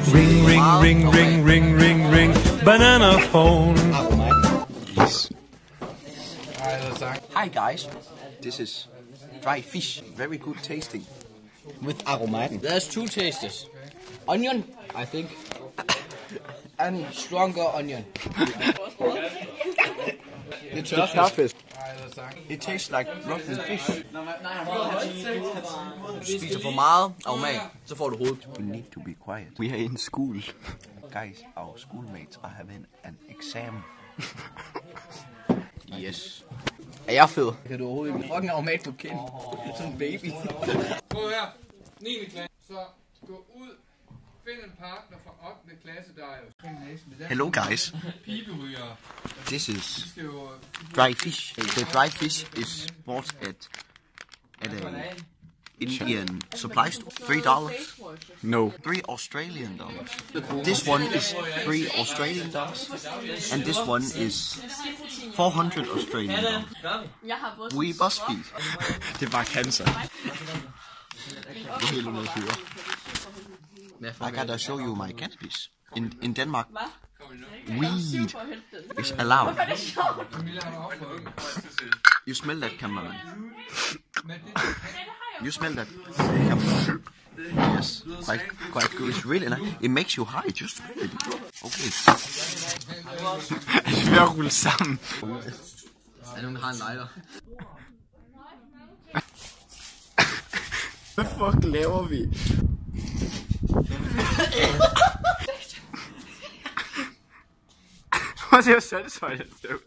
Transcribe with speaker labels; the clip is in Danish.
Speaker 1: Ring, ring, ring, ring, ring, ring, ring. Banana phone.
Speaker 2: Yes.
Speaker 3: Hi guys, this is dry fish, very good tasting.
Speaker 2: With Aromat.
Speaker 4: There's two tastes. Onion, I think. And stronger onion.
Speaker 3: The Tørfisk. It tastes like rotten fish.
Speaker 4: Du spiser for meget Aromat, så får du hovedet.
Speaker 3: We need to be quiet. We are in school. Guys, our schoolmates are having an exam.
Speaker 4: Yes. Er jeg fed? Kan du overhovedet ikke fucking Aromat på kind? Som en baby.
Speaker 5: Prøv her. 9. klasse. Så gå ud. Find en partner fra 8. klasse, der er
Speaker 3: Hello guys.
Speaker 5: piberyger.
Speaker 3: This is dry fish. The dry fish is bought at a Indian supply store. $3.
Speaker 2: No.
Speaker 3: 3 Australian dollars. This one is 3 Australian dollars. And this one is 400 Australian dollars. We BuzzFeed.
Speaker 2: Det er bare cancer.
Speaker 3: Det er helt under fyre. I gotta show you my cannabis. In Denmark, weed is allowed. You smell that, cameraman? You smell that, cameraman? Yes, quite good. It's really nice. It makes you high, just really. Okay.
Speaker 2: Vi er ved at rulle sammen.
Speaker 4: Er der nogen, der har en lighter?
Speaker 2: Hvad fuck laver vi? Prøv at se, hvor satisfied jeg stod.